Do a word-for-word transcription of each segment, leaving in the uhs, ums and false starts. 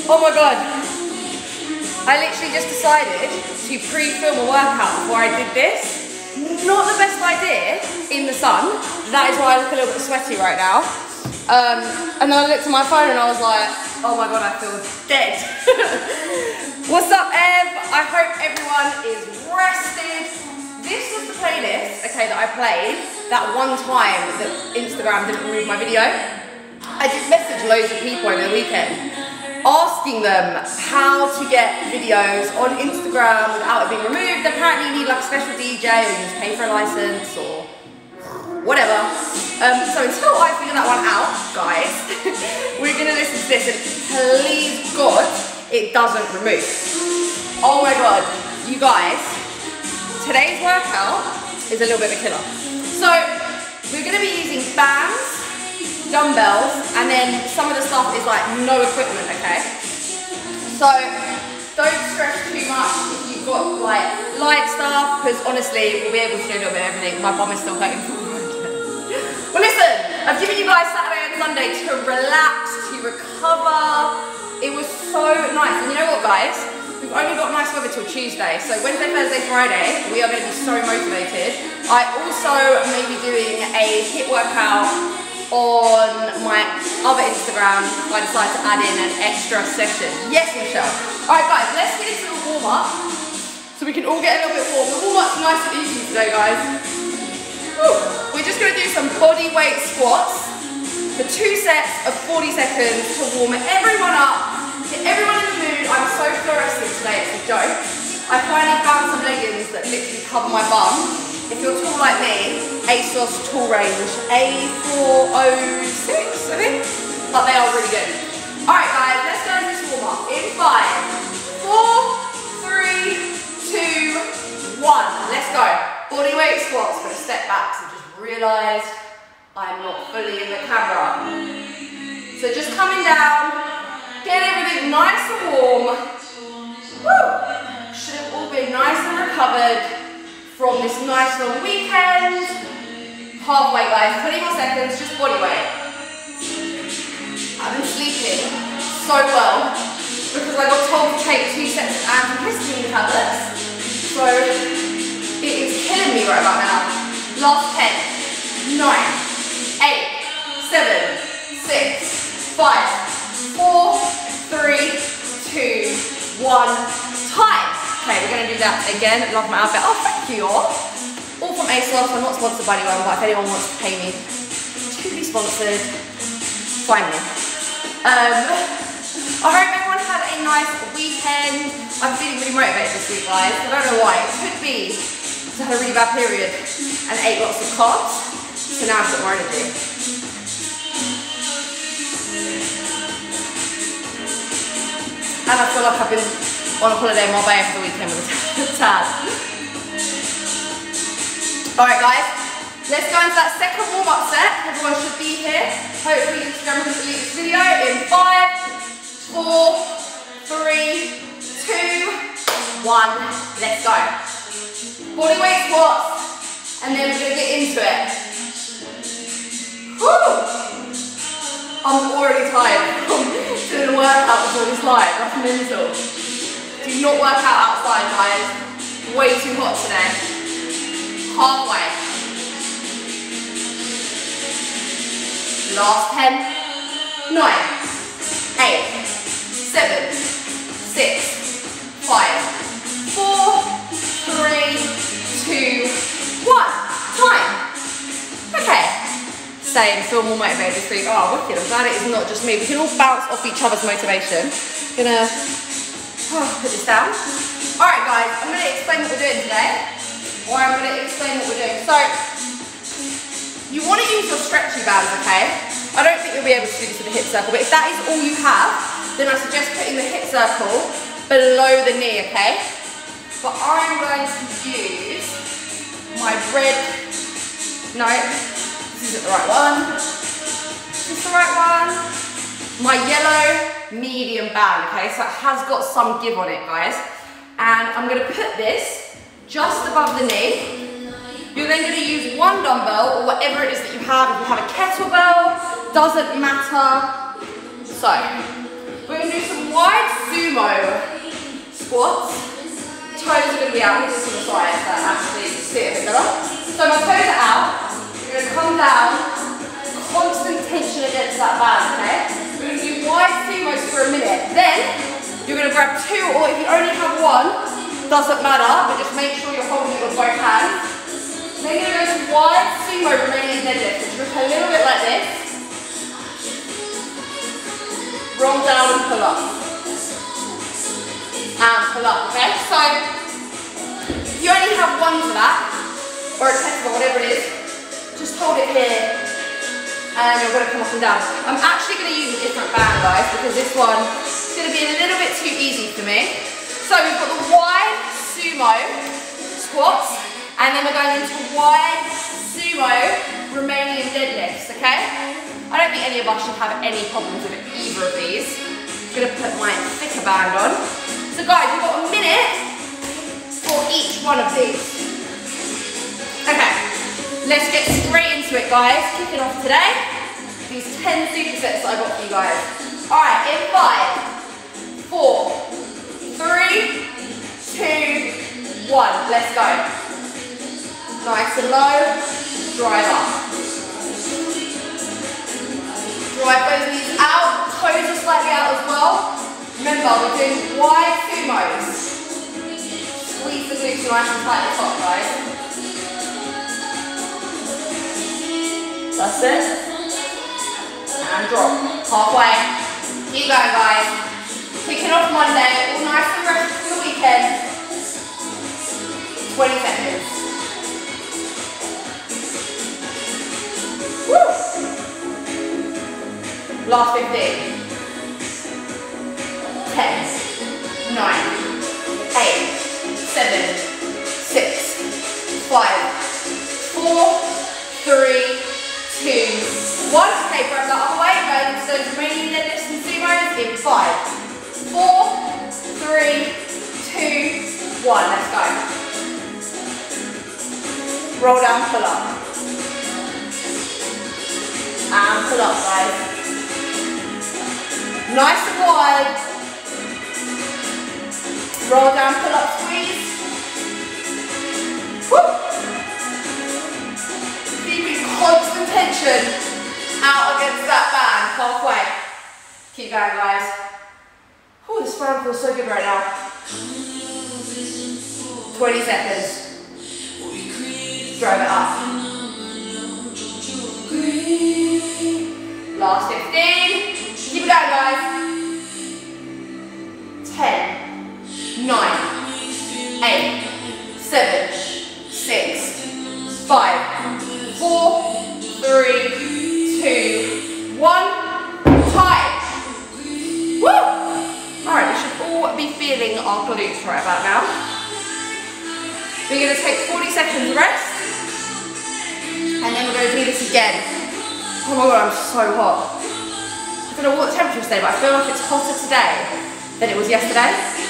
Oh my God. I literally just decided to pre-film a workout before I did this. Not the best idea in the sun. That is why I look a little bit sweaty right now. Um, and then I looked at my phone and I was like, oh my God, I feel dead. What's up, Ev? I hope everyone is rested. This was the playlist, okay, that I played that one time that Instagram didn't remove my video. I did message loads of people over the weekend asking them how to get videos on Instagram without it being removed. Apparently you need like a special D J or you need to pay for a license or whatever. Um, so until I figure that one out, guys, we're gonna listen to this and please God, it doesn't remove. Oh my God, you guys, today's workout is a little bit of a killer. So we're gonna be using bands, dumbbells, and then some of the stuff is like no equipment, okay? So don't stress too much if you've got like light stuff, because honestly, we'll be able to do a little bit of everything. My bum is still hurting from work. Well listen, I've given you guys Saturday and Sunday to relax, to recover. It was so nice, and you know what guys? We've only got nice weather till Tuesday, so Wednesday, Thursday, Friday, we are going to be so motivated. I also may be doing a HIIT workout on my other Instagram. I decided to add in an extra session. Yes, Michelle. Alright guys, let's get into the warm-up so we can all get a little bit warm. The warm-up's nice and easy today, guys. Woo. We're just going to do some body weight squats for two sets of forty seconds to warm everyone up, get everyone in the mood. I'm so fluorescent today, it's a joke. I finally found some leggings that literally cover my bum. If you're tall like me, ASOS tall range A four oh six, I think, but they are really good. Alright guys, let's go into this warm up in five, four, three, two, one. Let's go. Body weight squats. Gonna step back, so just realised I'm not fully in the camera. So just coming down, get everything nice and warm. Woo! Should have all been nice and recovered from this nice long weekend. Halfway guys, twenty more seconds, just body weight. I've been sleeping so well because I got told to take two sets of antihistamine tablets. So it is killing me right about now. Last ten, nine, eight, seven, six, five, four, three, two, one, time. Okay, we're going to do that again. Love my outfit. Oh, thank you all. All from ASOS. I'm not sponsored by anyone, but if anyone wants to pay me to be sponsored, find me. Um, I hope everyone had a nice weekend. I'm feeling really motivated this week, guys. I don't know why. It could be because I had a really bad period and ate lots of carbs. So now I've got more energy. And I feel like I've been on a holiday in Marbella for the weekend with a tad. Alright guys, let's go into that second warm-up set. Everyone should be here. Hopefully Instagram will delete this video in five, four, three, two, one. Let's go. Body weight squats, and then we're going to get into it. Woo! I'm already tired from doing a workout before this live. That's mental. Do not work out outside, guys. Way too hot today. Halfway. Last ten, nine, eight, seven, six, five, four, three, two, one. Time. Okay. Same, feel more motivated this week. Oh, wicked. I'm glad it is not just me. We can all bounce off each other's motivation. Gonna oh, put this down. Alright guys, I'm going to explain what we're doing today. Or I'm going to explain what we're doing. So, you want to use your stretchy bands, okay? I don't think you'll be able to do this with a hip circle, but if that is all you have, then I suggest putting the hip circle below the knee, okay? But I'm going to use my red, no, this isn't the right one. Is this the right one? My yellow medium band, okay? So it has got some give on it, guys. And I'm gonna put this just above the knee. You're then gonna use one dumbbell or whatever it is that you have. If you have a kettlebell, doesn't matter. So, we're going to do some wide sumo squats. Toes are going to be out. This is on the side so I actually see it a bit better. So my toes are out. You're going to come down. Constant tension against that band, okay? We're going to do wide sumos for a minute. Then you're going to grab two, or if you only have one, doesn't matter, but just make sure you're holding it with both hands. Then you're going to go to wide sumo remaining deadlift. So just a little bit like this. Roll down and pull up. And pull up, okay? So, if you only have one for that, or a test or whatever it is, just hold it here, and you're going to come up and down. I'm actually going to use a different band, guys, because this one is going to be a little bit too easy for me. So we've got the wide sumo squats, and then we're going into wide sumo remaining deadlifts, okay? I don't think any of us should have any problems with either of these. I'm going to put my thicker band on. So guys, we've got a minute for each one of these. Okay, let's get straight into it, guys. Kicking off today, these ten supersets that I got for you guys. All right, in five, four, three, two, one. Let's go. Nice and low, drive up. Drive those knees out, toes are slightly out as well. Remember, we're doing wide sumos. Squeeze the glutes nice and tight at the top, guys. That's it. And drop. Halfway. Keep going, guys. Kicking off Monday, all nice and fresh for the weekend. twenty seconds. Woo! Last fifteen. ten, nine, eight, seven, six, five, four, three, two, one. Okay, grab that other way. Go into those remaining deadlifts and sumos in five, four, three, two, one. Let's go. Roll down, pull up. And pull up, guys. Nice and wide. Roll down, pull up, squeeze. Woo! Keeping constant tension out against that band, halfway. Keep going, guys. Oh, this band feels so good right now. twenty seconds. Drive it up. Last fifteen. Keep it going, guys. ten, nine, eight, seven, six, five, four, three, two, one. Time. Woo! Alright, we should all be feeling our glutes right about now. We're going to take forty seconds rest. And then we're going to do this again. Oh my god, I'm so hot. I don't know what the temperature is today, but I feel like it's hotter today than it was yesterday.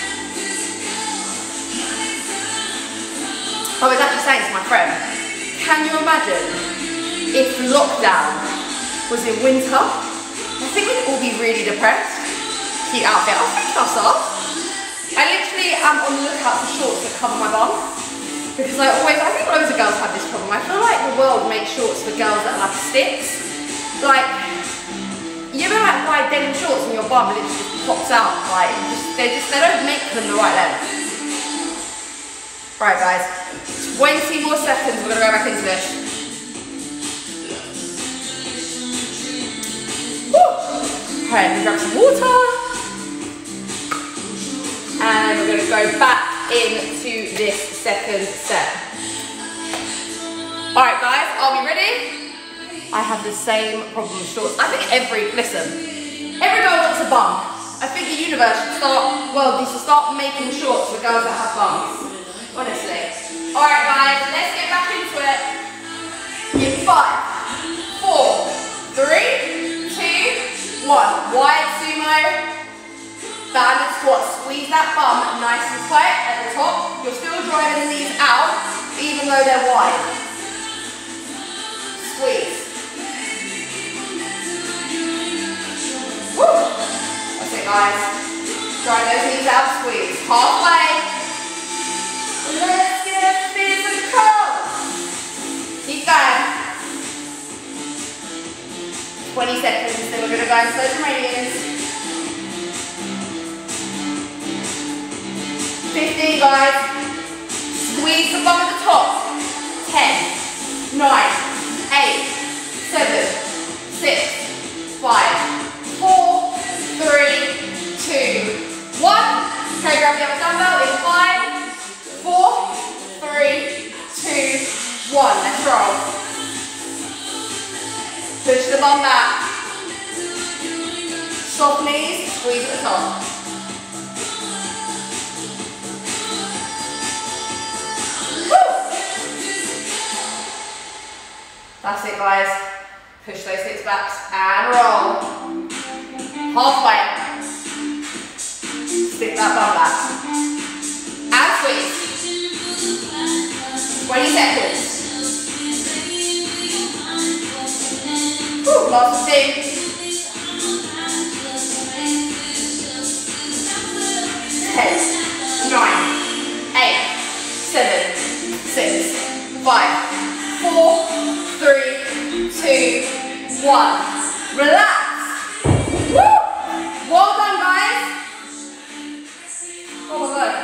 I was actually saying to my friend, can you imagine if lockdown was in winter? I think we'd all be really depressed. Cute outfit, I'll take us off. I literally am on the lookout for shorts that cover my bum. Because I always, I think loads of girls have this problem. I feel like the world makes shorts for girls that have sticks. Like, you ever like buy denim shorts and your bum literally just pops out? Like, just, they just, they don't make them the right length. Right, guys, twenty more seconds, we're gonna go back into this. Woo! Alright, let me grab some water. And we're gonna go back into this second set. Alright guys, are we ready? I have the same problem with shorts. I think every, listen, every girl wants a bum. I think the universe should start, well, they should start making shorts for girls that have bums. Honestly. Alright guys, let's get back into it. In five, four, three, two, one. Wide sumo, banded squat. Squeeze that bum nice and tight at the top. You're still driving the knees out, even though they're wide. Squeeze. Woo! That's it, guys. guys. Drawing those knees out, squeeze. Halfway. Let's get physical. Keep going. twenty seconds, then we're going to go in slow Pomeranians. fifteen, guys. Squeeze the bum at the top. ten, nine, eight, seven, six, five, four, three, two, one. Okay, grab the other dumbbell in five, four, three, two, one. Let's roll. Push the bum back. Soft knees, squeeze at the top. Woo! That's it, guys. Push those hips back and roll. Halfway. Stick that bum back. And squeeze. twenty seconds. Woo, last fifteen. ten, nine, eight, seven, six, five, four, three, two, one. Relax. Woo! Well done, guys. Oh my god.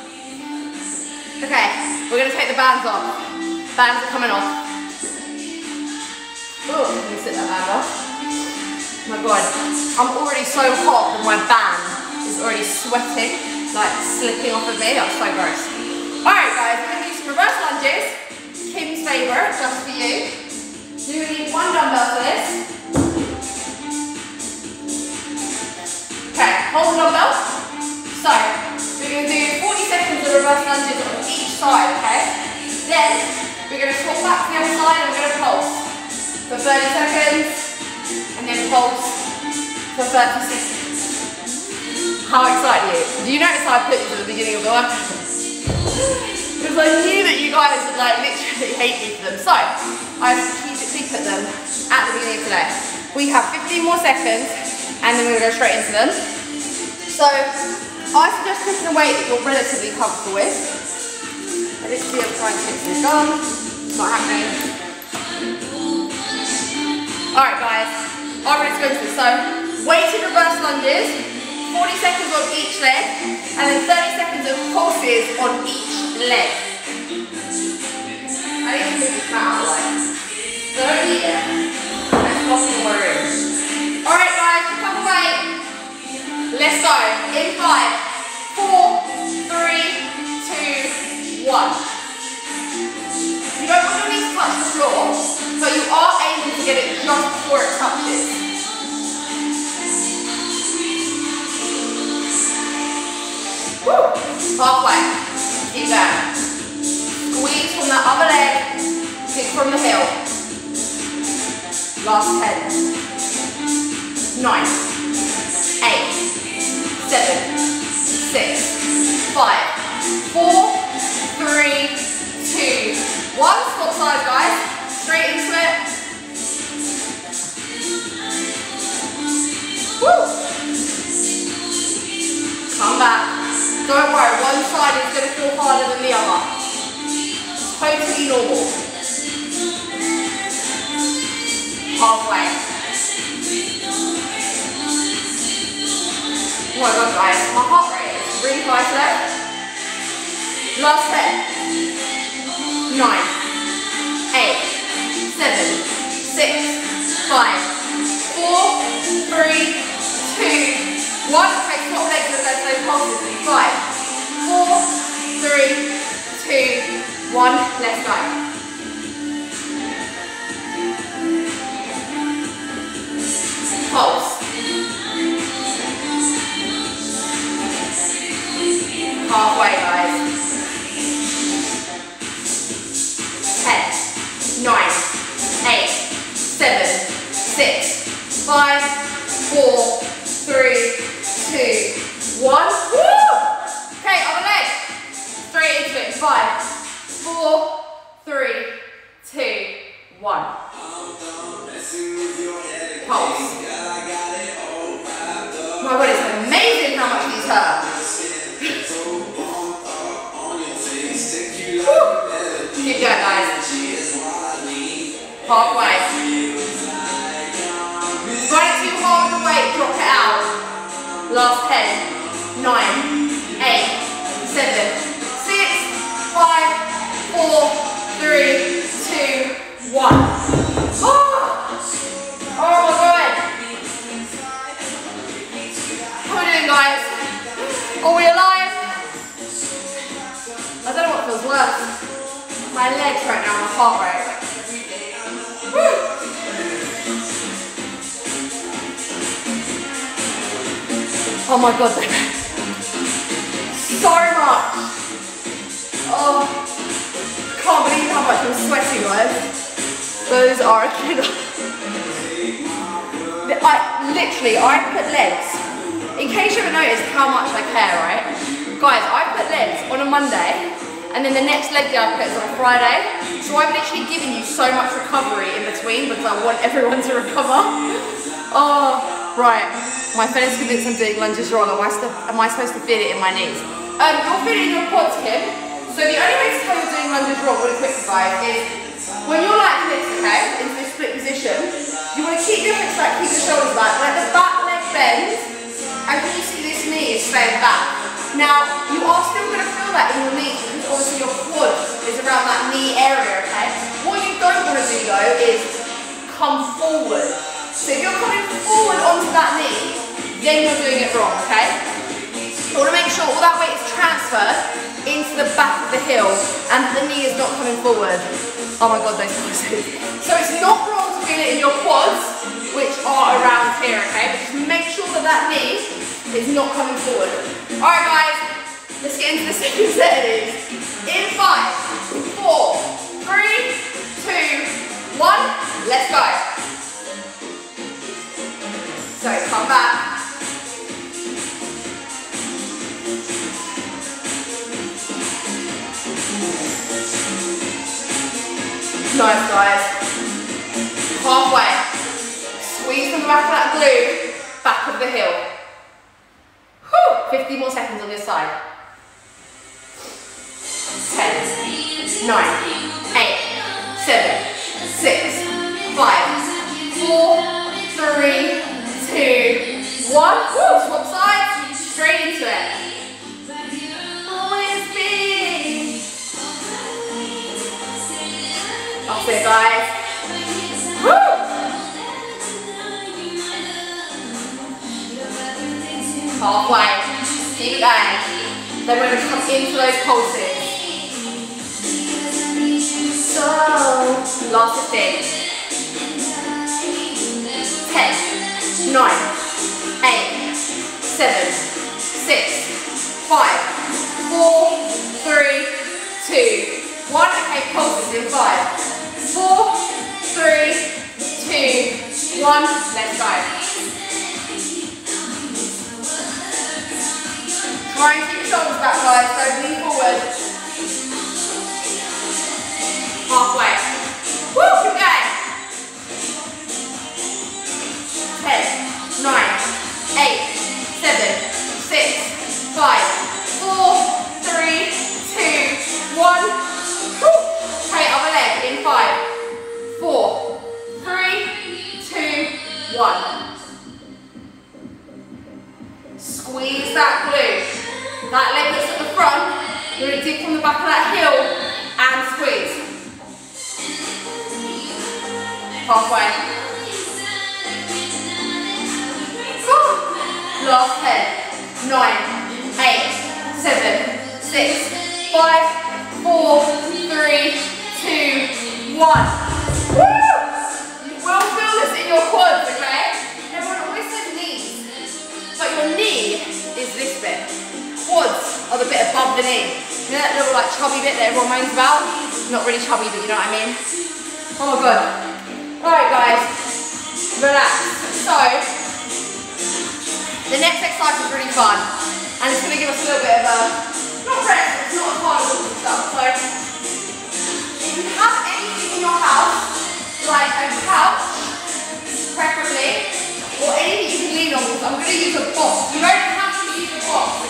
Okay, we're going to take the bands off. Bands are coming off. Oh, let me sit that band off. Oh my god, I'm already so hot that my band is already sweating, like slipping off of me. That's so gross. Alright guys, we're going to do some reverse lunges. Kim's favourite, just for you. You're going to need one dumbbell for this. Okay, hold the dumbbell. So, we're going to do forty seconds of reverse lunges on each side, okay? Then, we're going to swap back to the other side and we're going to pulse for thirty seconds, and then pulse for thirty seconds. How excited are you? Do you notice how I put you at the beginning of the workout? Because I knew that you guys would like literally hate me for them. So, I strategically put them at the beginning of today. We have fifteen more seconds, and then we're going to go straight into them. So, I suggest picking a weight that you're relatively comfortable with. I literally am trying to hit some gum. It's not happening. Alright guys, I'm ready to go into this. So, weighted reverse lunges, forty seconds on each leg, and then thirty seconds of pulses on each leg. I need to move this mat out of the way. thirty, let's walk in my room. Alright guys, come away. Let's go. In five, four, three, two, one. You don't want your knees to touch the floor, but you are able to get it just before it touches. Woo. Halfway. Keep going. Squeeze from the other leg, kick from the heel. Last ten. Nine. Eight. Seven. Six. Five. Four. Three. Two. One. Swap side, guys. Straight into it. Woo. Come back. Don't worry, one side is going to feel harder than the other. Totally normal. Halfway. Oh my god guys, my heart rate is really high today. Last ten. Nine. Eight. Seven. Six. Five. Four. Three. Two. One. Okay, top legs are going to those pulses. Five. Four. Three. Two. One. Let's go. Pulse. Halfway, guys. Ten, nine, eight, seven, six, turn. Keep going, guys. Halfway. Run it too hard with the weight, drop it out. Last ten, nine, eight, seven, six, five, four, three, two, one. Oh, oh my God. How are we doing, guys? Are we alive? I don't know what feels worse. My legs right now, my heart rate. Woo. Oh my God, so much. Oh, can't believe how much I'm sweating, guys. Those are a killer. I literally, I put legs. In case you haven't noticed how much I care, right? Guys, I put legs on a Monday. And then the next leg day I put is on a Friday. So I'm literally giving you so much recovery in between because I want everyone to recover. Oh, right. My friend is convinced I'm doing lunges wrong. Am I, am I supposed to feel it in my knees? Um, you'll feel it in your quads, Kim. So the only way to tell you're doing lunges wrong, really quick, guys, is when you're like this, okay, into this split position, you want to keep your hips back, keep your shoulders back, let the back leg bend, and can you see this knee is staying back? Now, you are still going to feel that in your knees because obviously your quad is around that knee area, okay? What you don't want to do though is come forward. So if you're coming forward onto that knee, then you're doing it wrong, okay? You want to make sure all that weight is transferred into the back of the heel and that the knee is not coming forward. Oh my God, those poses. So it's not wrong to feel it in your quads, which are around here, okay? But just make sure that that knee is not coming forward. All right, guys, let's get into the second set of these. In five, four, three, two, one, let's go. So come back. Nice, guys. Halfway. Squeeze from the back of that glute, back of the heel. fifty more seconds on this side. ten, nine, eight, seven, six, five, four, three, two, one. Woo, swap sides, straight into it. Always be. That's it, guys. Woo! Halfway. Keep it going. Then we're going to come into those pulses. So, last fifteen. ten, nine, eight, seven, six, five, four, three, two, one. Okay, pulses in five, four, three, two, one. Let's go. Try and keep your shoulders back, guys, so lean forward. Halfway. Woo, keep going. ten, nine, eight, seven, six, five, four, three, two, one. Woo. Okay, other leg in five, four, three, two, one. Squeeze that glute. That leg that's at the front, you're going to dig from the back of that heel and squeeze. Halfway. Last ten, nine, eight, seven, six, five, four, three, two, one. Woo! You will feel this in your quads, okay? Everyone always says knees, but your knee is this bit. Quads are the bit above the knee. You know that little like chubby bit that everyone moans about? Not really chubby, but you know what I mean? Oh my God. Alright guys, relax. So, the next exercise is really fun. And it's going to give us a little bit of a, not rest, it's not as hard as all this stuff. So, if you have anything in your house, like a couch, preferably, or anything you can lean on, because I'm going to use a box. You don't have to use a box.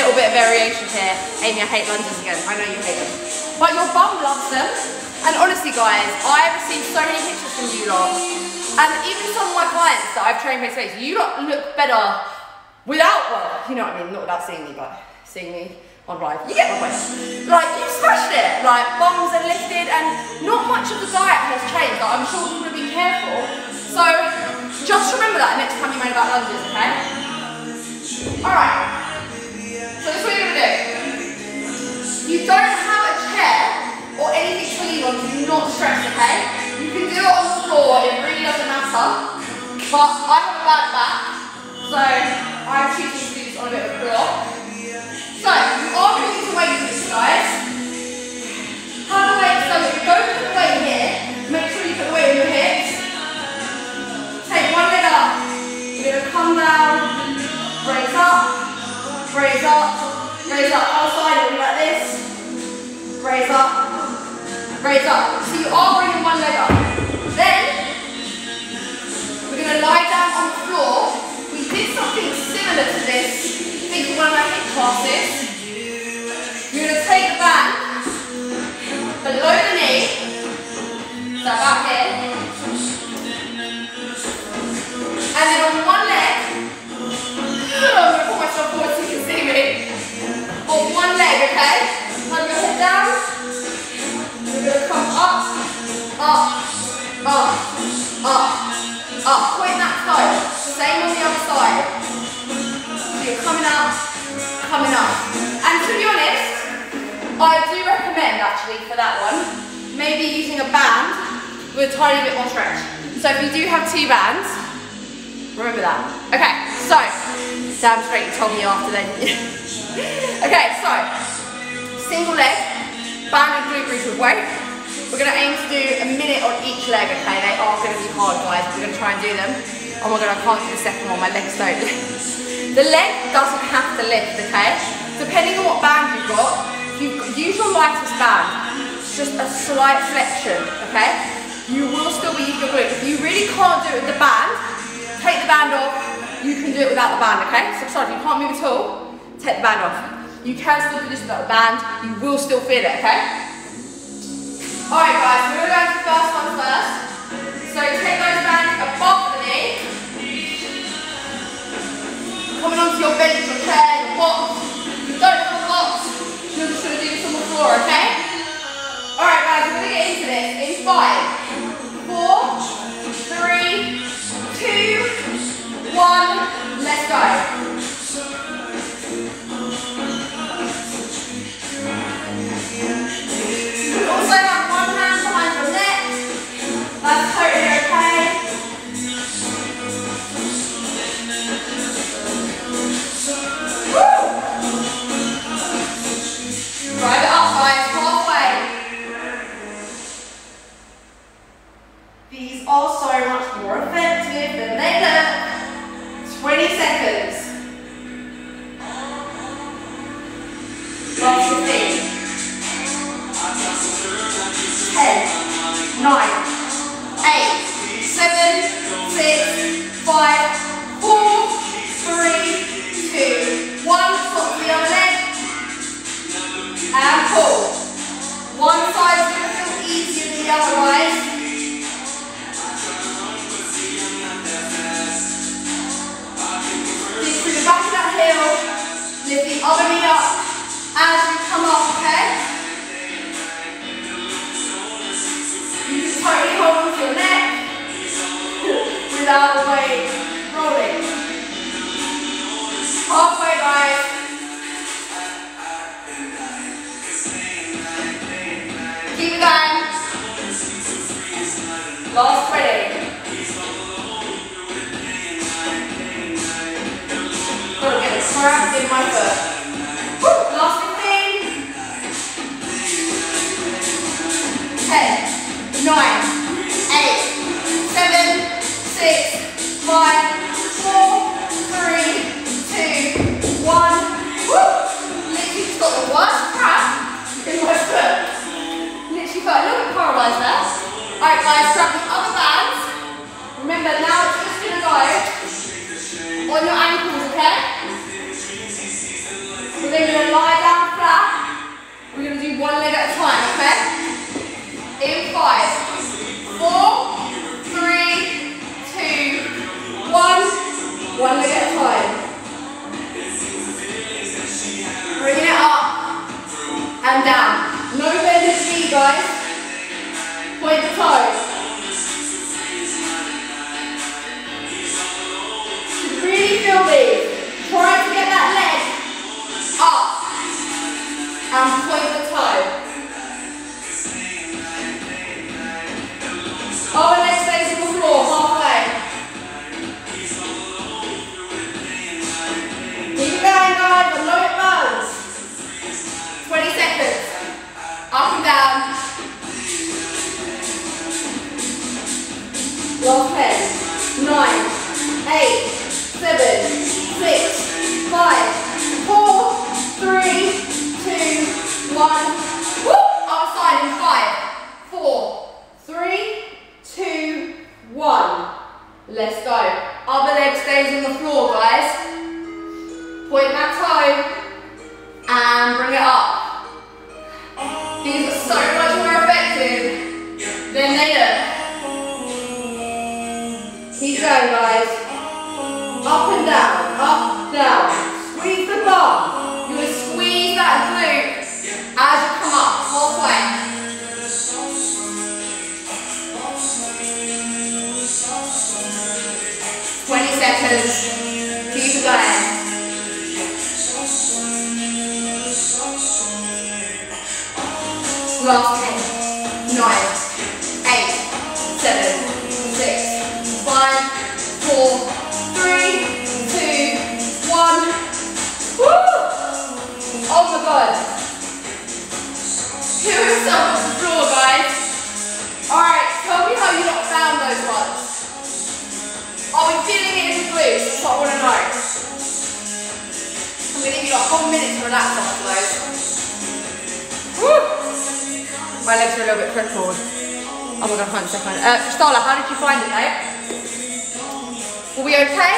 little bit of variation here. Amy, I hate lunges again. I know you hate them. But your bum loves them. And honestly, guys, I have received so many pictures from you lot. And even some of my clients that I've trained face to face, you lot look better without, well, you know what I mean, not without seeing me, but seeing me on live. You get my point. Like, you smashed it. Like, bums are lifted and not much of the diet has changed. Like, I'm sure people have been careful. So, just remember that next time you moan about lunges, okay? Alright. So this is what you're going to do. You don't have a chair or anything to lean on, do not stress, okay? You can do it on the floor, it really doesn't matter. But I have a bad back, so I'm choosing to do this on a bit of a floor. So, you are moving to weight this, guys. Have the weight, so if you go put the weight here, make sure you put the weight in your hips. Take one leg up. You're going to come down, raise up, raise up, raise up. Outside, it'll be like this. Raise up, raise up. So you are bringing one leg up. Then, we're going to lie down on the floor. We did something similar to this. Think of one of my hip classes. You're going to take the band below the knee, so about here, and then on one leg, I'm going to put myself forward so you can see me, on one leg, okay? Have your head down, you're going to come up, up, up, up, up, point that toe, same on the other side. You're coming up, coming up. And to be honest, I do recommend actually for that one, maybe using a band with a tiny bit more stretch. So if you do have two bands, remember that. Okay, so, damn straight you told me after then. Okay, so, single leg, banded glute bridge with weight. We're going to aim to do a minute on each leg, okay? They are going to be hard, guys. We're going to try and do them. Oh my god, I can't do the second one, my legs don't lift. The leg doesn't have to lift, okay? Depending on what band you've got, you use your lightest band. It's just a slight flexion, okay? You will still be using your glute. If you really can't do it with the band, take the band off. You can do it without the band, okay? So sorry, if you can't move at all, take the band off. You can still do this without the band. You will still feel it, okay? Alright guys, we're going to go into the first one first. So take those bands above the knee. Coming onto your bench, your chair, your box. If you don't have a box, you're just going to do this on the floor, okay? Alright guys, we're going to get into this in five, four, three, two, one, let's go. You also have one hand behind your neck. That's totally okay. Drive it up, guys, halfway. These are so much more effective than they look. twenty seconds. Last fifteen. ten, nine, eight, seven, six, five, four, three, two, one. Stop the other leg. And pull. One side's going to feel easier than the other, guys. Dig through the back of that heel. Lift the other knee up as you come up, okay? You can totally hold on to your neck without the weight rolling. Halfway, guys. Keep it going. Last twenty. Gotta get it cramped in my foot. Woo. Last fifteen. ten, nine, eight, seven, six, five, four, three, two, one. Woo. Literally just got the worst cramp in my foot. Literally got a little bit paralysed there. Alright guys, grab the other bands. Remember now it's just going to go on your ankles, okay? We're going to five, four, three, two, one. One leg at a time. Bringing it up and down. No bend at the knee, guys. Point the toe. Should really feel these. Try to get that leg up and point the toe. Other leg stays on the floor, halfway. Keep it going, guys. I know it burns. twenty seconds. Up and down. Last ten, nine, eight, seven, six, five, four, three, two, one. Woo! Other side in five, four, three, two, one. Let's go. Other leg stays on the floor, guys. Point that toe and bring it up. These are so much more effective than they look. Keep going, guys. Up and down, up, down. Squeeze the bum. You will squeeze that glute as you come up, halfway. twenty seconds. Keep it going. Last ten, nine, eight, seven, six, five, four, three, two, one. Woo! Oh my god. Who is up on the floor, guys? Alright, tell me how you not found those ones. Are we feeling it in the glutes? That's what I want to know. I'm going to give you a whole minute to relax after those. Woo! My legs are a little bit crippled. Oh my god, hold on a second. Uh, Kristala, how did you find it, mate? Were we okay?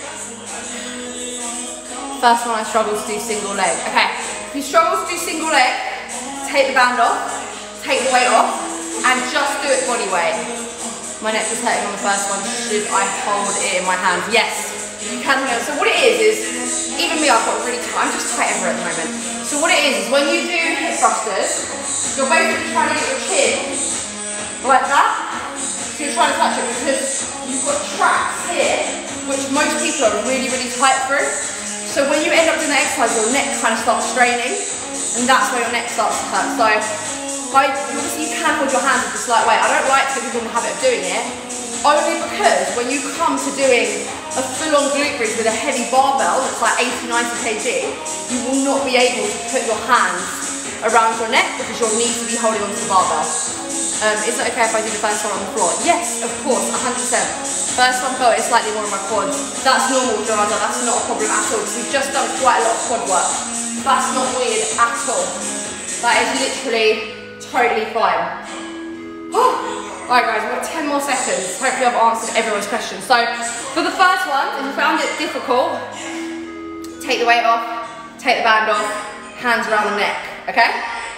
First one, I struggle to do single leg. Okay, if you struggle to do single leg, take the band off, take the weight off, and just do it body weight. My neck was hurting on the first one. Should I hold it in my hands? Yes, you can hold it. So what it is, is, even me, I've got really tight, I'm just tight everywhere at the moment. So what it is, is when you do hip thrusters, you're basically trying to get your chin like that. So you're trying to touch it because you've got tracks here, which most people are really, really tight through. So when you end up doing the exercise, your neck kind of starts straining, and that's where your neck starts to hurt. So I, obviously you can hold your hands with a slight weight. I don't like to get people in the habit of doing it, only because when you come to doing a full-on glute bridge with a heavy barbell that's like eighty, ninety kilograms, you will not be able to put your hands around your neck because you'll need to be holding onto the barbell. Um, is it okay if I do the first one on the floor? Yes, of course, one hundred percent. First one felt it slightly more on my quads. That's normal, Joanna, that's not a problem at all because we've just done quite a lot of quad work. That's not weird at all. That is literally totally fine. Alright guys, we've got ten more seconds. Hopefully I've answered everyone's questions. So, for the first one, if you found it difficult, take the weight off, take the band off, hands around the neck, okay?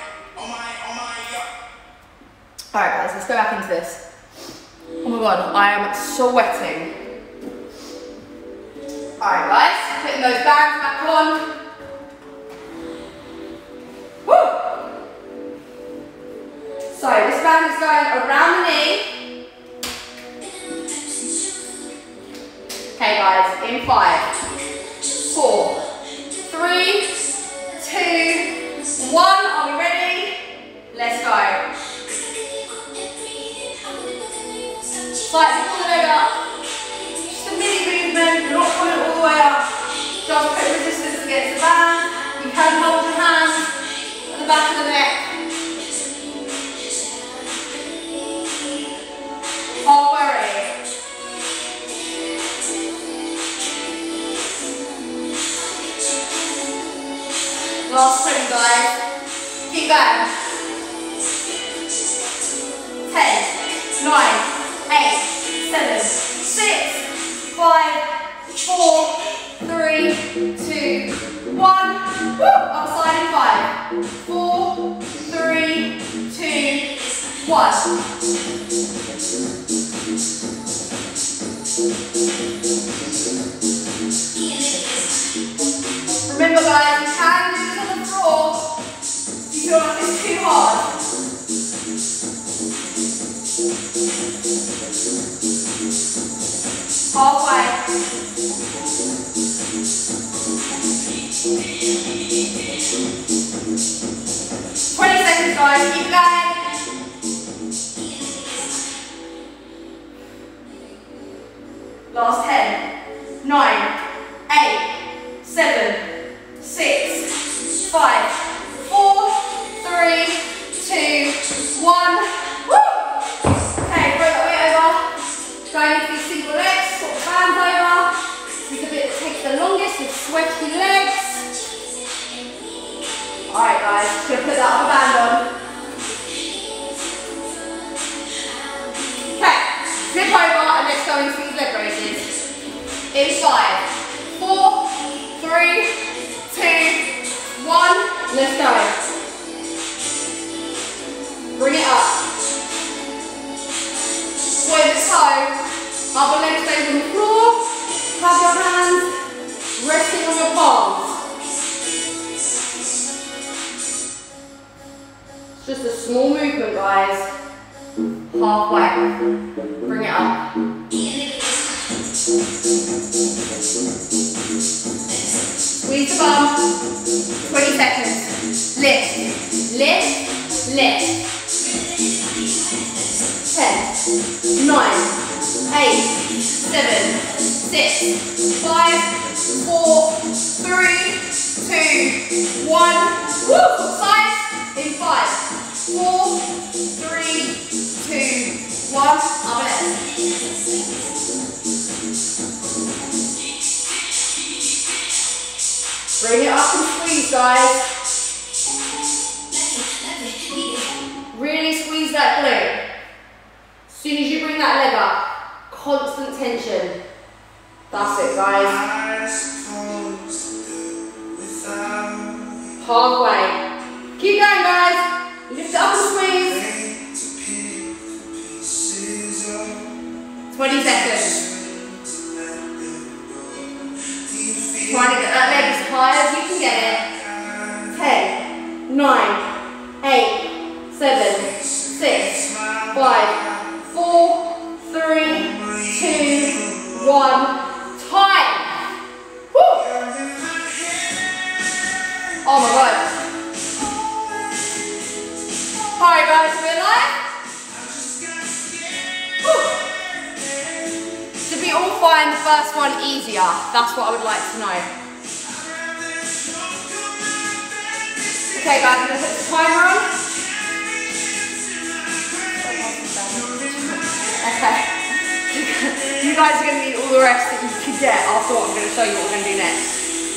Alright guys, let's go back into this. Oh my god, I am sweating. Alright guys, putting those bands back on. Woo! So this band is going around the knee. Okay guys, in five, four, three, two, one. Are we ready? Let's go. Slightly pull the leg up. Just a mini movement, you're not pulling it all the way up. Just put resistance against the band. You can hold your hands at the back of the neck. Halfway ready. Last twenty guys. Keep going. ten, nine, eight, seven, six, five, four, three, two, one. Woo! Outside in five, four, three, two, one. Remember guys, you can do this on the floor if you feel like it's too hard. Halfway. twenty seconds guys, keep going. Last ten, nine, eight, seven, six, five, four, three, two, one. Woo! Okay, roll that weight over. Going into these single legs, swap the bands over. Take a bit that takes the longest with sweaty legs. Alright guys, just gonna put that other band on. Okay, flip over and let's go into these leg raises. In five, four, three, two, one, let's go. Bring it up. Point the toe, other leg stays on the floor. Have your hands resting on your palms. Just a small movement, guys. Halfway. Bring it up. Squeeze the bum. twenty seconds. Lift. Lift. Lift. ten, nine, eight, seven, six, five, four, three, two, one. Woo! Side. In five, four, three, two, one. Up and in. Bring it up and squeeze, guys. Really squeeze that glute. As soon as you bring that leg up, constant tension. That's it, guys. Halfway. Keep going, guys. Lift it up and squeeze. twenty seconds. Trying to get that leg as high as you can get it. ten, nine, eight, seven, six, five, four, three, two, one. Time. Woo! Oh my God. Alright guys, we're live. Woo. Should we all find the first one easier? That's what I would like to know. Okay guys, I'm going to put the timer on. Okay. You guys are going to need all the rest that you could get after what I'm going to show you what we're going to do next.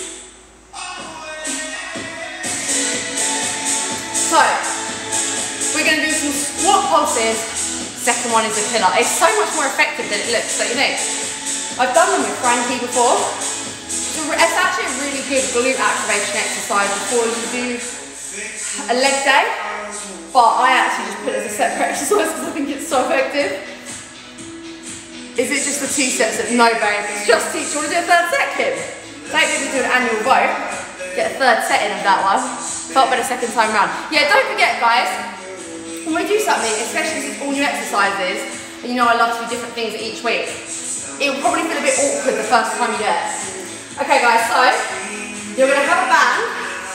So, we're going to do some squat pulses. Second one is a pillar. It's so much more effective than it looks, don't you think? I've done them with Frankie before. So it's actually a really good glute activation exercise before you do a leg day. But I actually just put it as a separate exercise because I think it's so effective. Is it just the two sets of no babe? It's just teach. You want to do a third set, Kim? Don't need to do an annual vote. Get a third set in of that one. Felt better second time round. Yeah, don't forget, guys. When we do something, especially if it's all new exercises, and you know I love to do different things each week, it will probably feel a bit awkward the first time you do it. Okay, guys. So you're going to have a band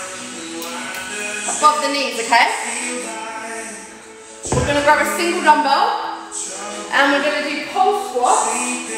above the knees. Okay. We're going to grab a single dumbbell. And we're going to do pulse squats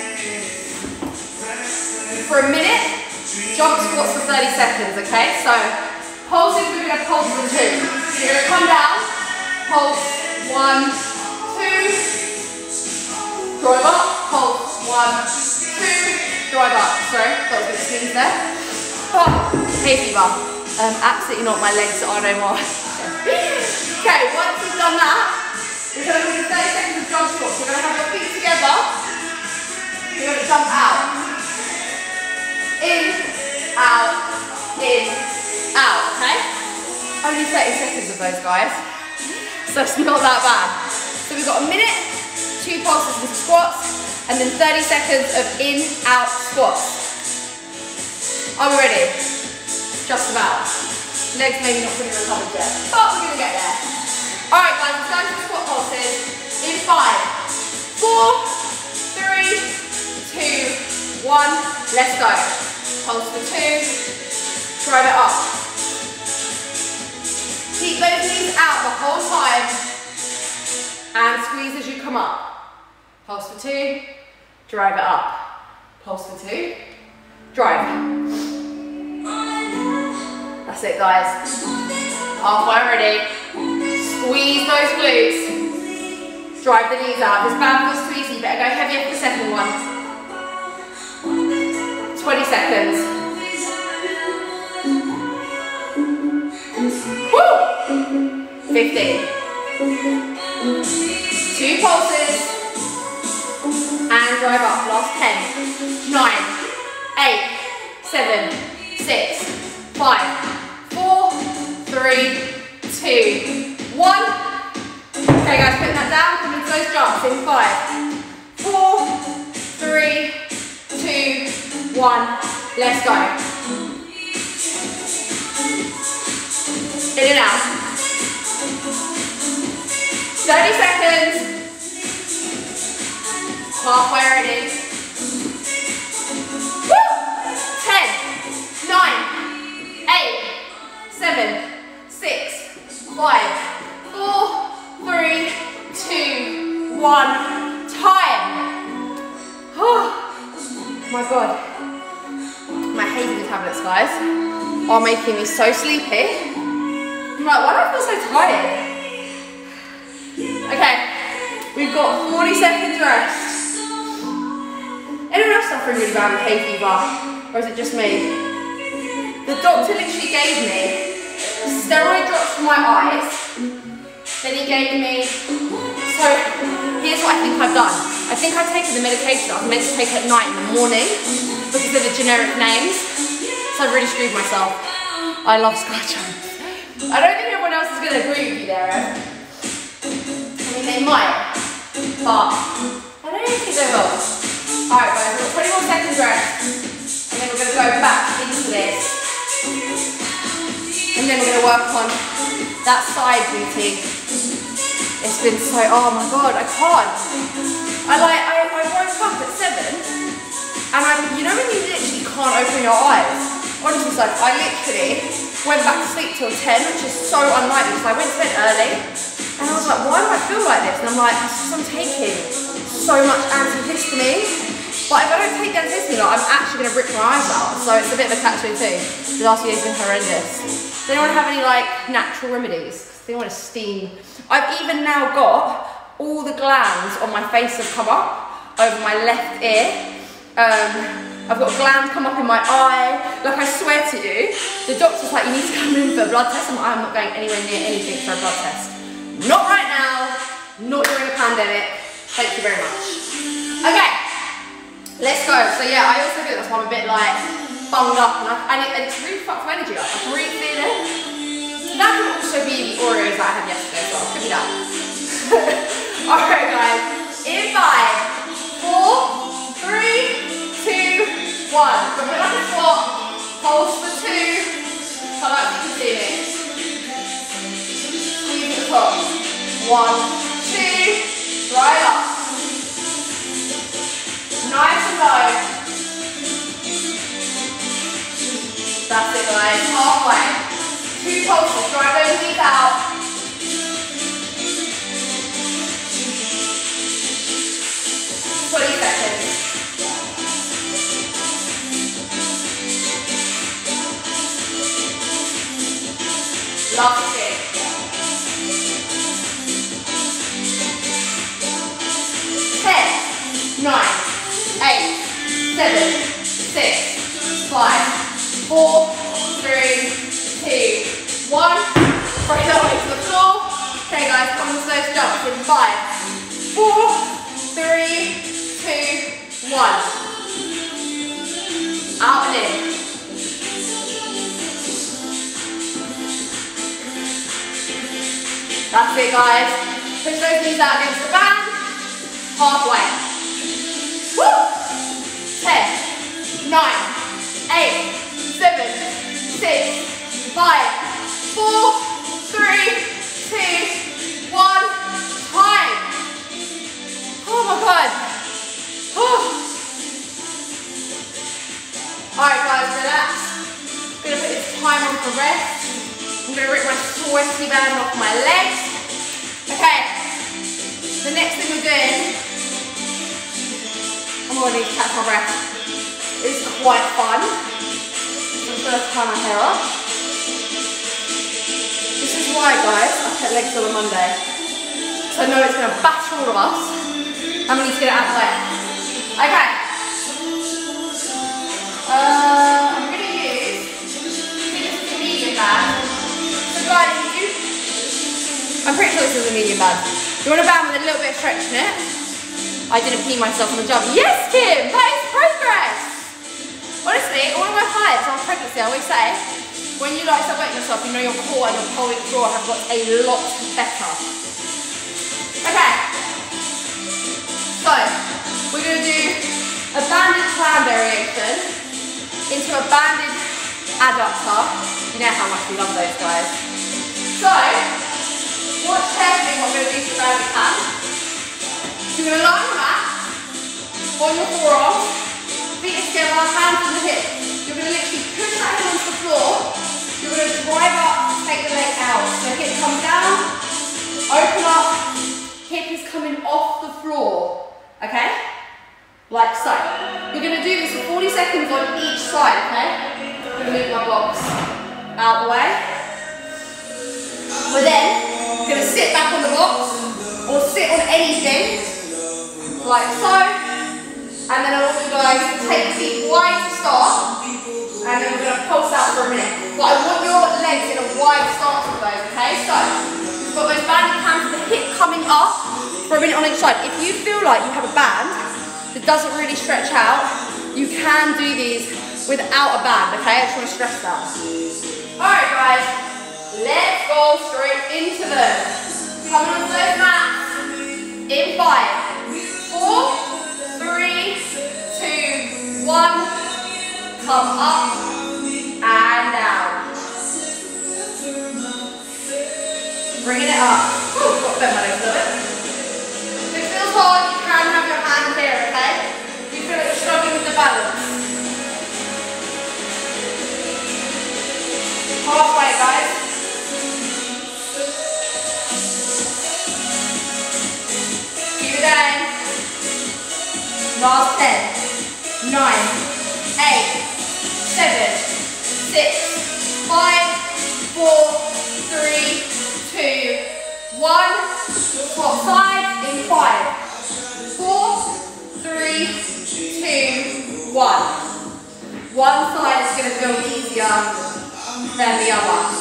for a minute, jump squats for thirty seconds, okay? So, pulses, we're going to pulse for two. So you're going to come down, pulse, one, two, drive up, pulse, one, two, drive up. Sorry, got a bit of sneeze there. Oh, hay fever. Um, absolutely not, my legs are no more. Okay, once you've done that, we're going to do thirty seconds of jump squats. We're going to have your feet together. You're going to jump out. In, out, in, out, okay? Only thirty seconds of those, guys. So it's not that bad. we've got a minute, two pulses into squats, and then thirty seconds of in, out squats. Are we ready? Just about. Legs maybe not fully recovered yet, but we're gonna get there. All right, guys, let's go into squat pulses in five, four, three, two, one. Let's go. Pulse for two. Drive it up. Keep those knees out the whole time, and squeeze as you come up. Pulse for two. Drive it up. Pulse for two. Drive. That's it, guys. Halfway ready. Squeeze those glutes. Drive the knees out. This bad feels too easy. You better go heavier for the second one. twenty seconds. Woo! fifteen. Two pulses. And drive up. Last ten. nine. eight. seven. six. five. four. three. two. one. Okay guys, putting that down, come into those jumps in five, four, three, two, one. Let's go. In and out. thirty seconds. Halfway ready. Woo! ten, nine, eight, seven, six, five, four, three, two, one. Time. Oh my God. My hazy tablets, guys, are making me so sleepy. I'm like, why do I feel so tired? Okay, we've got forty seconds rest. Anyone else suffering really bad with hay fever? Or is it just me? The doctor literally gave me steroid drops for my eyes. Then he gave me, so here's what I think I've done. I think I've taken the medication I was meant to take at night in the morning because of the generic names. So I've really screwed myself. I love Skycharms. I don't think everyone else is going to agree with you there. I mean, they might, but I don't think they will. Alright guys, we've got twenty more seconds rest. And then we're going to go back into this. And then we're going to work on that side booty. It's been so, oh my God, I can't. I like, I, I woke up at seven, and I, you know when you literally can't open your eyes? Honestly, it's like, I literally went back to sleep till ten, which is so unlikely, because I went to bed early, and I was like, why do I feel like this? And I'm like, it's just I'm taking so much antihistamine, but if I don't take the antihistamine, like, I'm actually going to rip my eyes out, so it's a bit of a catch twenty-two. The last few days have been horrendous. Does anyone have any like natural remedies? They want to steam. I've even now got all the glands on my face have come up over my left ear. Um, I've got glands come up in my eye. Like, I swear to you, the doctor's like, you need to come in for a blood test. I'm like, I'm not going anywhere near anything for a blood test. Not right now, not during a pandemic. Thank you very much. Okay, let's go. So yeah, I also do this. I'm a bit like bunged up, and, I, and, it, and it's really fucked my energy up. I can really feel it. That could also be the Oreos that I had yesterday as well. Could be that. Alright guys, in five, four, three, two, one. Go put like a squat, pulse for two, come out to the ceiling. Squeeze at the top. One, two, right up. Nice and low. That's it guys, halfway. Two pulses, drive those knees out. twenty seconds. Last six. ten, nine, eight, seven, six, five, four, three, two, one. Bring that way to the floor. Okay guys, come into those jumps in five, four, three, two, one. Out and in. That's it guys. Push those knees out against the band. Halfway. Woo! ten, nine, eight, seven, six, five, four, three, two, one. Time. Oh my God. Oh. Alright guys, relax. I'm going to put this time on for rest. I'm going to rip my sweaty band off my legs. Okay. The next thing we're doing, I'm going to need to catch my breath. It's quite fun. So I'm going to tie my hair up. This is why, guys, I put legs on a Monday. So I know it's going to bash all of us. And we need to get it out of the way. Okay. Uh, I'm going to use, I think this is a medium band. So guys, you, I'm pretty sure this is a medium band. You want a band with a little bit of stretch in it? I didn't pee myself on the jump. Yes, Kim, that is progress. Honestly, all of my highlights on pregnancy, I always say, when you like start working yourself, you know your core and your pelvic floor have got a lot better. Okay. So, we're going to do a banded clam variation into a banded adductor. You know how much we love those guys. So, watch carefully what we're going to do for banded clam. So you're going to lie on the mat, on your forearms, feet are together, hands on the hip. You're going to literally push that hip onto the floor. You're going to drive up, take the leg out. So hip comes down, open up, hip is coming off the floor. Okay? Like so. We're going to do this for forty seconds on each side, okay? I'm going to move my box out of the way. We're then going to sit back on the box or sit on anything, like so. And then I want you guys to take feet wide to start, and then we're going to pulse out for a minute. But I want your legs in a wide stance with those, okay? So, we've got those banded cams with the hip coming up for a minute on each side. If you feel like you have a band that doesn't really stretch out, you can do these without a band, okay? I just want to stress that. Alright guys, let's go straight into them. Coming onto those mats in five, four, three, two, one. Come up and down. Bringing it up. Ooh, got to bend my legs a little bit. If it feels hard, you can have your hand here, okay? If you feel like you're struggling with the balance. Halfway, guys. Keep it down. Last ten, nine, eight, seven, six, five, four, three, two, one. Top side in five, four, three, two, one. One side is going to feel easier than the other.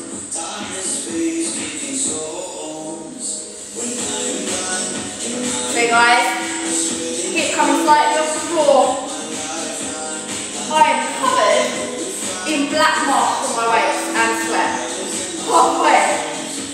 Okay guys, hip coming slightly off the floor. I am covered in black marks on my waist and sweat. Halfway.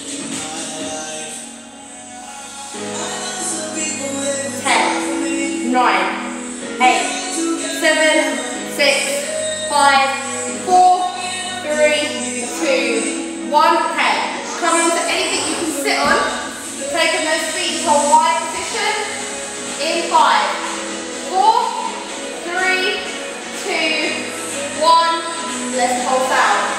ten, nine, eight, seven, six, five, four, three, two, one. Okay, come on to anything you can sit on. Taking those feet to a wide position. In five, four, three, two, one. Let's pulse out.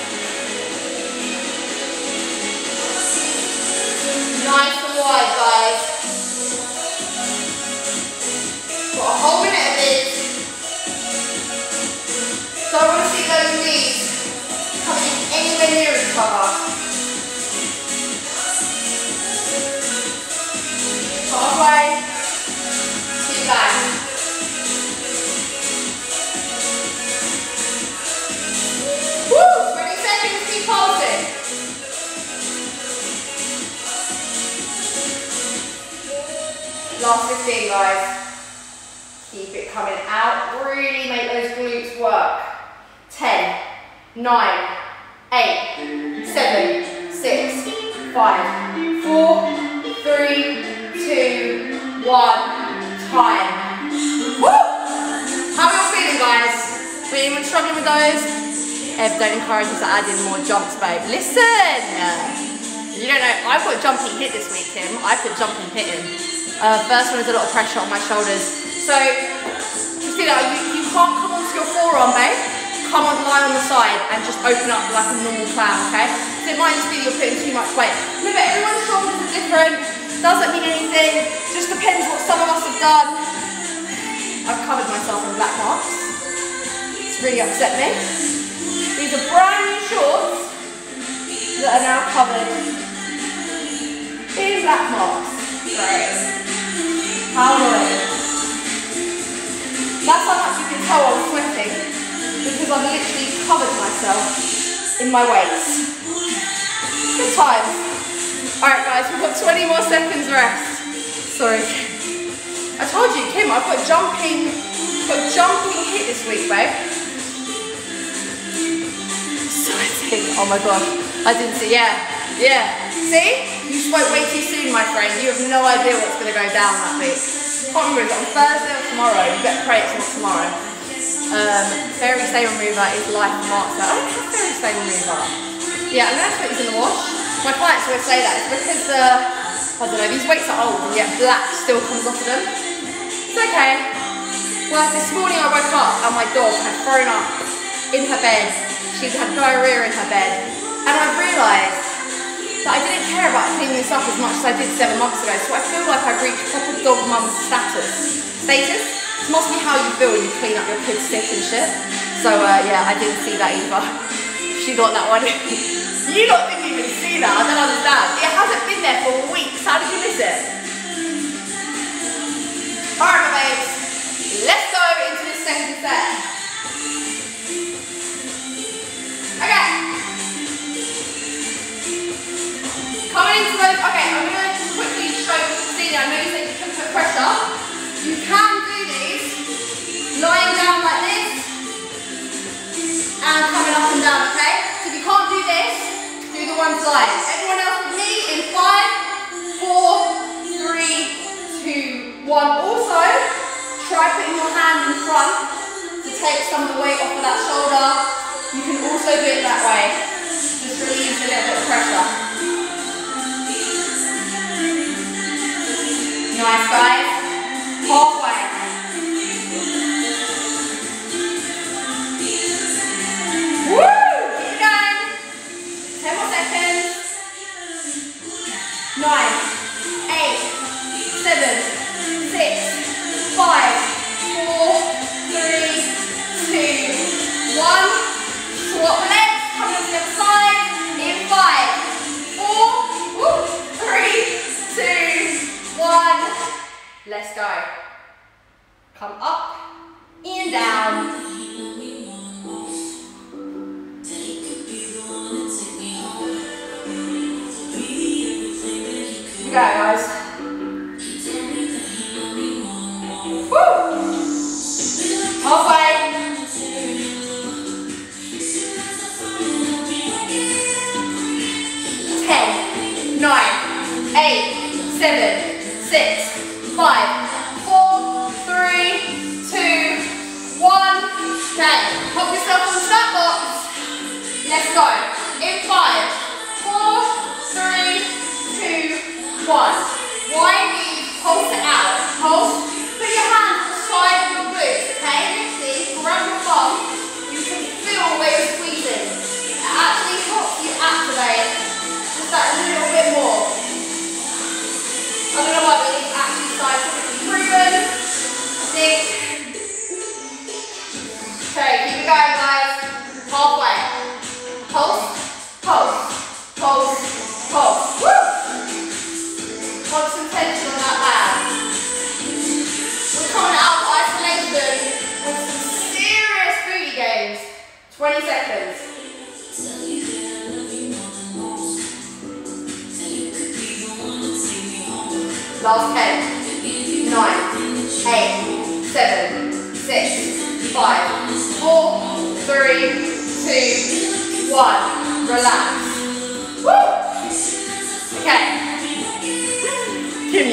Nice and wide, guys. Got a whole minute of this. So I want to see those knees coming anywhere near each other. Halfway. Keep going. Woo! twenty seconds, keep pulsing. Last fifteen, guys. Keep it coming out. Really make those glutes work. ten, nine, eight, seven, six, five, four, three, two, one, time. Woo! How are you all feeling, guys? Are anyone struggling with those? Ev, don't encourage us to add in more jumps, babe. Listen! You don't know, I've got jumping hit this week, Tim. I put jumping hit in. Uh, first one is a lot of pressure on my shoulders. So, Christina, you, you can't come onto your forearm, babe. Come on, lie on the side and just open up like a normal clown, okay? So it might just be that you're putting too much weight. Remember, everyone's shoulders are different. Doesn't mean anything. Just depends what some of us have done. I've covered myself in black marks. It's really upset me. These are brand new shorts that are now covered in black marks. Great. How annoying. That's how much you can tell I was sweating, because I've literally covered myself in my weights. Good times. Alright guys, we've got twenty more seconds rest. Sorry. I told you, Kim, I've got jumping, got jumping hit this week, babe. Sweating. Oh my gosh. I didn't see, yeah, yeah. See? You spoke way too soon, my friend. You have no idea what's going to go down that week. I can't remember, is it on Thursday or tomorrow? You better pray it's not tomorrow. Um, Fairy Stay Remover is life marks. I don't have Fairy Stay Remover. Yeah, I'm going to have to put these in the wash. My clients always say that. It's because, uh, I don't know, these weights are old and yet black still comes off of them. It's okay. Well, this morning I woke up and my dog had thrown up in her bed. She's had diarrhea in her bed. And I've realised that I didn't care about cleaning this up as much as I did seven months ago. So I feel like I've reached proper dog mum status. Status? It must be how you feel when you clean up your kid's sick and shit. So uh, yeah, I didn't see that either. She got that one. You lot didn't even see that, I don't understand. It hasn't been there for weeks, how did you miss it? Alright my babes, let's go into the second set. Okay. Coming into those, okay, I'm going to quickly show Christina, I know you said you can put pressure. You can do these, lying down like this, and coming up and down, okay? So if you can't do this, do the one side. Everyone else with me in five, four, three, two, one. Also, try putting your hand in front to take some of the weight off of that shoulder. You can also do it that way. Just release a little bit of pressure. Nice, guys. Halfway. Woo! Keep going. Ten more seconds. Nine, eight, seven, six, five, four, three, two, one. Swap the legs. Come on to the other side. In five, four, woo, three, two, one. Let's go. Come up and down. You got it, guys. Woo! Halfway. Ten, nine, eight, seven, six, five, four, three, two, one. Okay, pop yourself on the start box. Let's go. In five, four, three, two, one. Wide knees, pulse it out. Pulse. Put your hands to the side of your glutes, okay? Literally, grab your bum. You can feel where you're squeezing. It actually helps you activate just that little bit more. I don't know why, but it's actually scientifically proven. I think. Okay, keep it going, guys. Halfway. Pulse, pulse, pulse, pulse. Woo! Want some tension on that lat. We're coming out of isolation with some serious booty games. twenty seconds. Last ten, nine, eight, seven, six, five, four, three, two, one. Relax. Woo! Okay.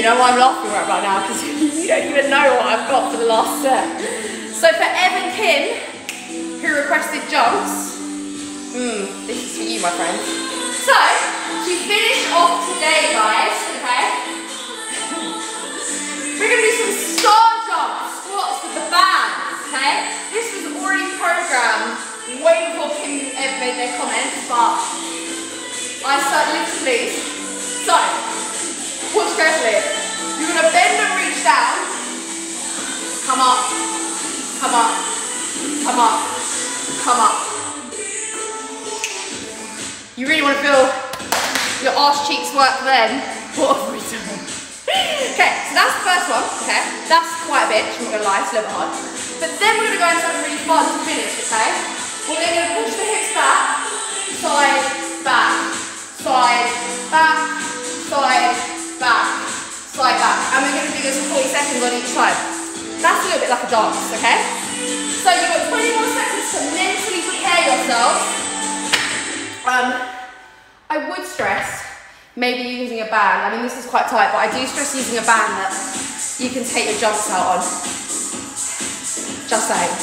know why I'm laughing right about now, because you don't even know what I've got for the last set. So for Evan Kim, who requested jumps, mm, this is for you, my friend. So, to finish off today, guys, okay, we're going to do some star jump squats with the band, okay? This was already programmed way before Kim and Ev made their comments, but I started literally. So, watch carefully. You're going to bend and reach down. Come up, come up, come up, come up. You really want to feel your arse cheeks work then. What have we done? Okay, so that's the first one, okay? That's quite a bit, I'm not going to lie, it's a little bit hard. But then we're going to go into something really fun to finish, okay? We're then going to push the hips back, side, back, side, back, side, back, side, back. And we're going to do this for forty seconds on each side. That's a little bit like a dance, okay? So you've got twenty more seconds to mentally prepare yourself. Um, I would stress maybe using a band. I mean, this is quite tight, but I do stress using a band that you can take your jumps out on. Just saying.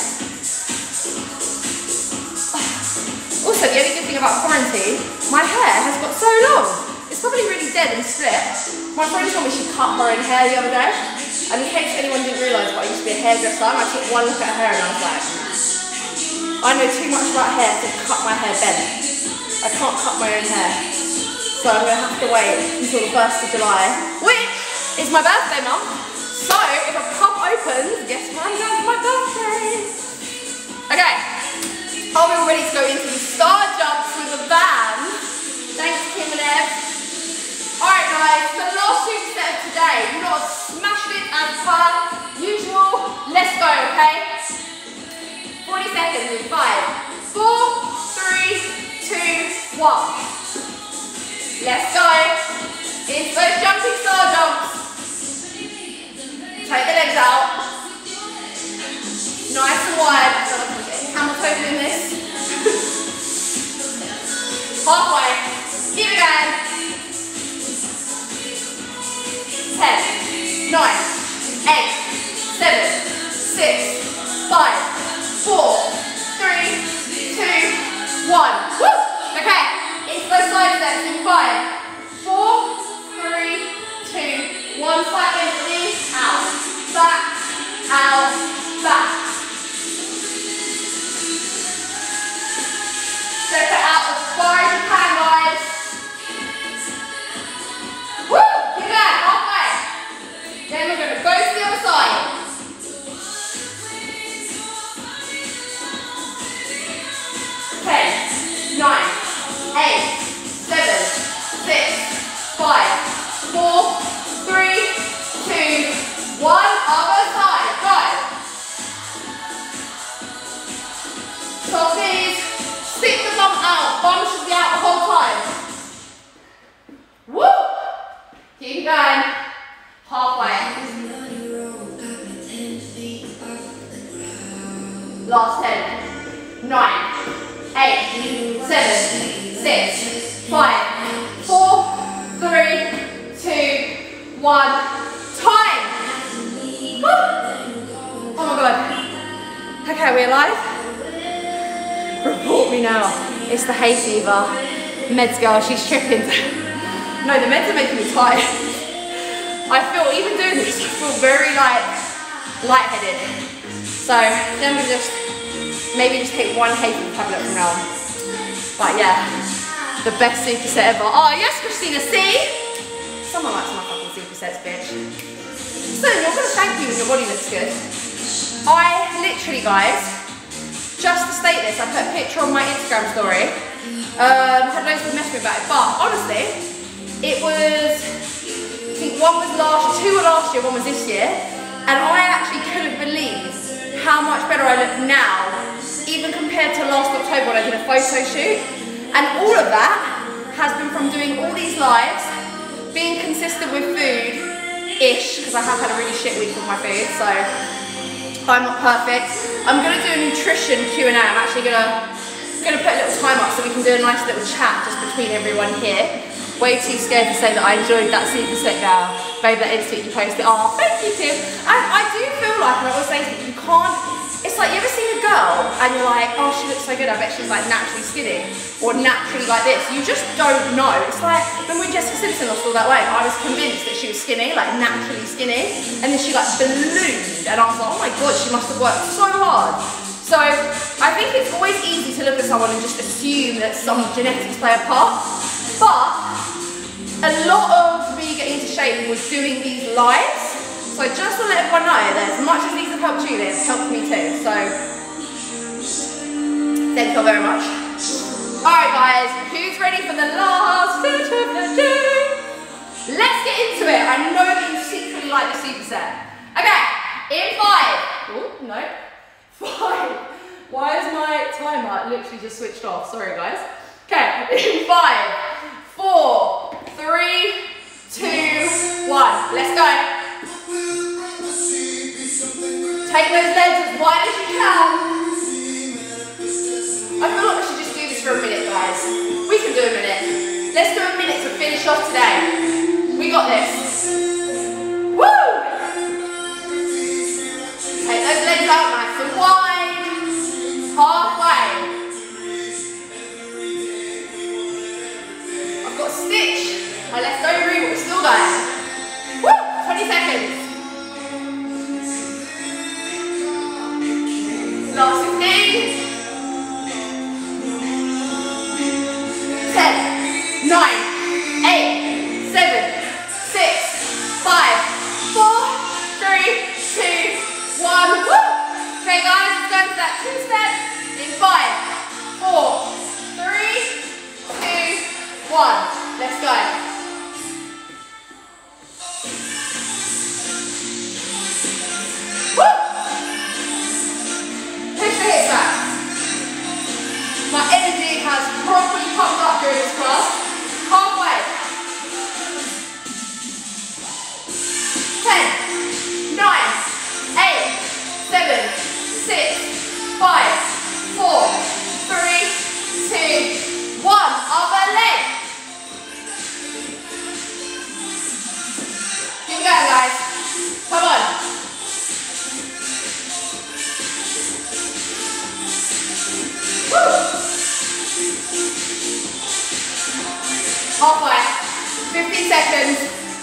Also, the only good thing about quarantine, my hair has got so long. It's probably really dead and split. My friend told me she cut her own hair the other day. And in case anyone didn't realise, but I used to be a hairdresser, and I took one look at her hair and I was like, I know too much about hair to cut my hair bent. I can't cut my own hair. So I'm going to have to wait until the first of July, which is my birthday month. So if a pub opens, guess where I'm going for my birthday? Okay, are we all ready to go into the star jumps with a band? Thanks, Kim and Ev. Alright guys, the last superset of today. You've got to smash it as per usual. Let's go, okay? forty seconds in five, four, three, two, one. Let's go. Into those jumping star jumps. Take the legs out. Nice and wide. I feel like I'm getting camel toe in this. Halfway. Keep it going. ten, nine, eight, seven, six, five, four, three, two, one. Woo! Okay. It's those side steps in five, four, three, two, one. Side bend, in, out, back, out, back. Step it out as far as you can, guys. Woo! Keep going, halfway. Then we're going to go to the other side. ten, nine, eight, seven, six, five, four, three, two, one. Other side. Go. So please stick the bum out. Bum should be out the whole time. Woo! Keep going. Halfway. Last ten. Nine. Eight. Seven. Six, five, four, three, two, one. Time. Woo. Oh my god. Okay, are we alive? Report me now. It's the hay fever. Meds girl, she's tripping. No, the meds are making me tired. I feel, even doing this, I feel very like lightheaded. So then we just maybe just take one hay fever tablet from now on. But yeah. The best superset ever. Oh yes, Christina, see? Someone likes my fucking supersets, bitch. So you're gonna thank you when your body looks good. I literally, guys, just to state this, I put a picture on my Instagram story. Um, had loads of messaging about it, but honestly, it was, I think one was last, two were last year, one was this year, and I actually couldn't believe how much better I look now, even compared to last October when I did a photo shoot. And all of that has been from doing all these lives, being consistent with food-ish, because I have had a really shit week with my food, so I'm not perfect. I'm going to do a nutrition Q and A. I'm actually going to going to put a little time up so we can do a nice little chat just between everyone here. Way too scared to say that I enjoyed that superset, girl. babe, that is it, you posted. Oh, thank you, Tim. And I do feel like, and I always say to you, you can't, it's like, you ever seen a girl and you're like, oh, she looks so good, I bet she's like naturally skinny or naturally like this. You just don't know. It's like, when we Jessica Simpson lost all that weight, I was convinced that she was skinny, like naturally skinny, and then she like ballooned, and I was like, oh my God, she must have worked so hard. So I think it's always easy to look at someone and just assume that some genetics play a part, but a lot of me getting into shape was doing these lives. So just to let everyone know that as much as these have helped you, they've helped me too. So thank you very much. Alright guys, who's ready for the last fit of the day? Let's get into it. I know that you secretly like the superset. Okay, in five. Oh, no. Five. Why is my timer literally just switched off? Sorry guys. Okay, in five, four, three, two, one. Let's go. Take those legs as wide as you can. I feel like we should just do this for a minute, guys. We can do a minute. Let's do a minute to finish off today. We got this. Woo! Take those legs out nice and wide. Halfway. I've got a stitch. Right, let's go through, we're still going. Woo! twenty seconds. Last fifteen. ten, nine, eight, seven, six, five, four, three, two, one. Woo! Okay guys, let's go into that two step in five, four, three, two, one. Let's go. My energy has properly pumped up during this class. Halfway. ten, nine, eight, seven, six, five, four, three, two, one. Other leg. Keep going, guys. Come on. Halfway, fifteen seconds,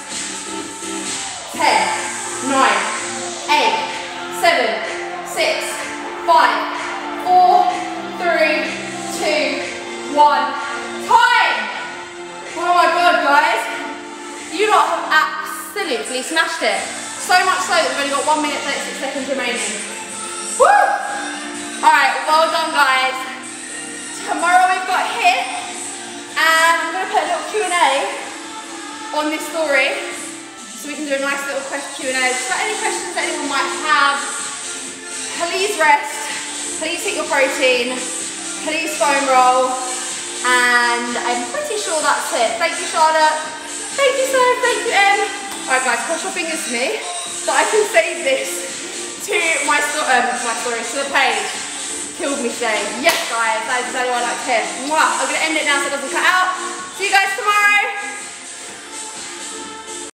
ten, nine, eight, seven, six, five, four, three, two, one, time! Oh my God, guys, you lot have absolutely smashed it. So much so that we've only got one minute thirty-six seconds remaining. Woo! Alright, well done guys. Tomorrow we've got HIIT. And I'm going to put a little Q and A on this story so we can do a nice little question Q and A. Just about any questions that anyone might have. Please rest, please eat your protein, please foam roll, and I'm pretty sure that's it. Thank you Charlotte, thank you Sarah, thank you Em. Alright guys, cross your fingers to me so I can save this to my, sto um, my story, to the page. Killed me today. Yes guys, that is exactly what I like to hear. Mwah. I'm going to end it now so it doesn't cut out.